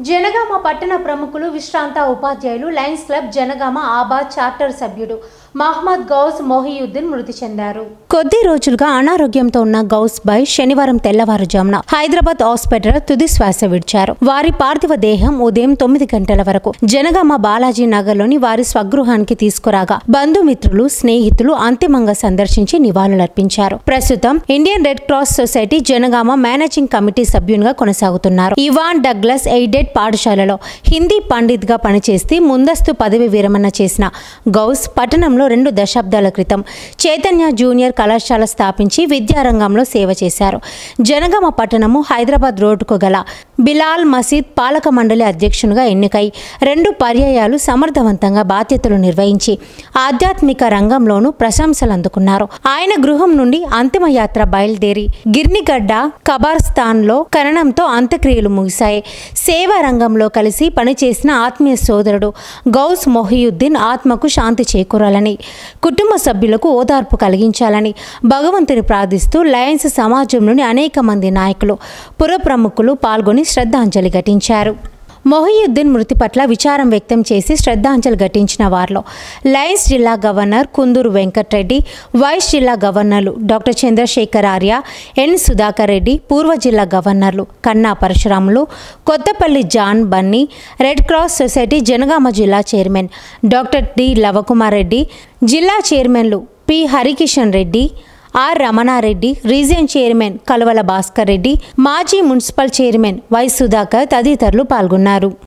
జనగామ పట్టణ ప్రముఖులు విశ్రాంత ఉపాధ్యాయులు Lions Club Janagama Abad charter సభ్యుడు మహమ్మద్ గౌస్ మొహియుద్దీన్ మృతి చెందారు. కొద్ది రోజులుగా అనారోగ్యంతో ఉన్న గౌస్ భాయ్ శనివారం తెల్లవారుజామున హైదరాబాద్ హాస్పిటల్ తుది శ్వాస విడిచారు. వారి పార్థివ దేహం ఉదయం 9 గంటల వరకు జనగామ బాలాజీ నగర్లోని వారి స్వగృహానికి తీసుకురాగా బంధుమిత్రులు స్నేహితులు అంతిమంగా సందర్శించి నివాళులర్పించారు. ప్రస్తుతం Indian Red cross society Janagama managing committee సభ్యునిగా కొనసాగుతున్నారు. ఇవాన్ డగ్లస్ ఎయిడెడ్ పాఠశాలలో హిందీ పండిత్ గా పనిచేస్తూ ముందస్తు పదవి విరమణ చేసిన గౌస్ పట్టణంలో 2 దశాబ్దాల క్రితం చైతన్య జూనియర్ కళాశాల స్థాపించి విద్యారంగంలో సేవ చేశారు. జనగామ పట్టణము హైదరాబాద్ రోడ్డుకు గల బిలాల్ మసీద్ పాలక మండలి అధ్యక్షునిగా ఎన్నికై 2 పర్యాయాలు సమర్థవంతంగా బాధ్యతలు నిర్వహించి ఆధ్యాత్మిక రంగంలోనూ ప్రశంసలు అందుకున్నారు. ఆయన గృహం నుండి అంతిమయాత్ర బయలుదేరి గిర్నిగడ్డ కబార్స్థాన్లో ఖననంతో అంత్యక్రియలు ముగిశాయి. సేవా రంగంలో కలిసి పనిచేసిన ఆత్మీయ సోదరుడు గౌస్ మొహియుద్దీన్ ఆత్మకు శాంతి చేకూరాలని, కుటుంబ సభ్యులకు ఓదార్పు కలిగించాలని భగవంతుని ప్రార్థిస్తూ లయన్స్ సమాజంలోని అనేక మంది నాయకులు, పుర ప్రముఖులు పాల్గొని శ్రద్ధాంజలి ఘటించారు. మొహియుద్దీన్ మృతి పట్ల విచారం వ్యక్తం చేసి శ్రద్ధాంజలి ఘటించిన వారిలో లయన్స్ జిల్లా గవర్నర్ కుందూరు వెంకటరెడ్డి, వైస్ జిల్లా గవర్నర్లు డాక్టర్ చంద్రశేఖర్ ఆర్య, ఎన్ సుధాకర్ రెడ్డి, పూర్వ జిల్లా గవర్నర్లు Kanna Parasuramulu, Kothapalli John Bunny, red cross society Janagama జిల్లా chairman doctor D Lavakumar Reddy, జిల్లా చైర్మన్లు P Harikishan Reddy, R Ramanareddy, region chairman Kalavala Bhaskar Reddy, మాజీ మున్సిపల్ చైర్మన్ వై సుధాకర్ తదితరులు పాల్గొన్నారు.